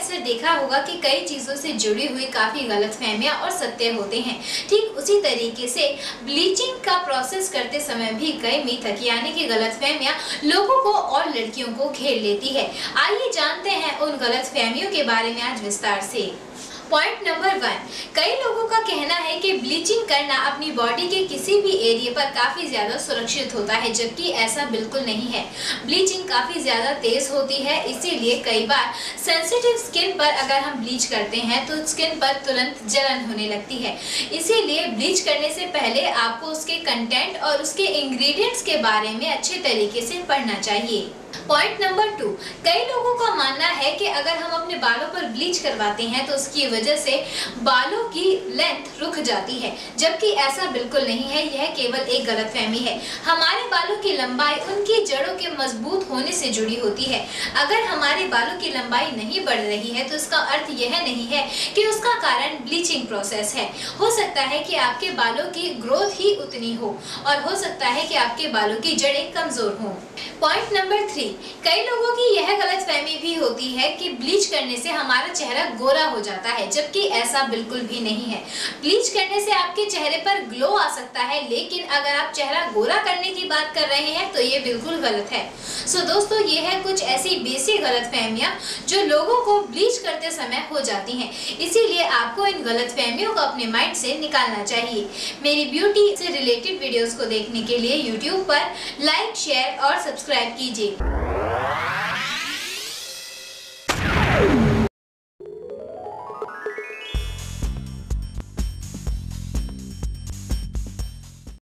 अक्सर देखा होगा कि कई चीजों से जुड़ी हुई काफी गलतफहमियां और सत्य होते हैं। ठीक उसी तरीके से ब्लीचिंग का प्रोसेस करते समय भी कई मिथक यानी कि गलतफहमियां लोगों को और लड़कियों को घेर लेती है। आइए जानते हैं उन गलतफहमियों के बारे में आज विस्तार से। पॉइंट नंबर 1, कई लोगों का कहना है कि ब्लीचिंग करना अपनी बॉडी के किसी भी एरिया पर काफी ज्यादा सुरक्षित होता है, जबकि ऐसा बिल्कुल नहीं है। ब्लीचिंग काफी ज्यादा तेज होती है, इसीलिए कई बार सेंसिटिव स्किन पर अगर हम ब्लीच करते हैं तो स्किन पर तुरंत जलन होने लगती है। इसीलिए ब्लीच करने से पहले आपको उसके कंटेंट और उसके इंग्रेडिएंट्स के बारे में अच्छे तरीके से पढ़ना चाहिए। पॉइंट नंबर 2, कई लोगों का मानना है कि अगर हम अपने बालों पर ब्लीच करवाते हैं तो उसकी वजह से बालों की लेंथ रुक जाती है, जबकि ऐसा बिल्कुल नहीं है। यह केवल एक गलतफहमी है। हमारे बालों की लंबाई उनकी जड़ों के मजबूत होने से जुड़ी होती है। अगर हमारे बालों की लंबाई नहीं बढ़ रही है तो इसका अर्थ यह नहीं है कि उसका कारण ब्लीचिंग प्रोसेस है। हो सकता है कि आपके बालों की ग्रोथ ही उतनी हो और हो सकता है कि आपके बालों की जड़ें कमजोर हों। पॉइंट नंबर 3, कई लोगों की यह गलतफहमी भी होती है कि ब्लीच करने से हमारा चेहरा गोरा हो जाता है, जबकि ऐसा बिल्कुल भी नहीं है। ब्लीच करने से आपके चेहरे पर ग्लो आ सकता है, लेकिन अगर आप चेहरा गोरा करने की बात कर रहे हैं तो ये बिल्कुल गलत है। सो दोस्तों, ये है कुछ ऐसी बेसिक गलतफहमियां जो लोगों को ब्लीच करते समय हो जाती हैं। इसीलिए आपको इन गलतफहमियों को अपने माइंड से निकालना चाहिए। मेरी ब्यूटी से रिलेटेड वीडियोस को देखने के लिए यूट्यूब पर लाइक, शेयर और सब्सक्राइब कीजिए।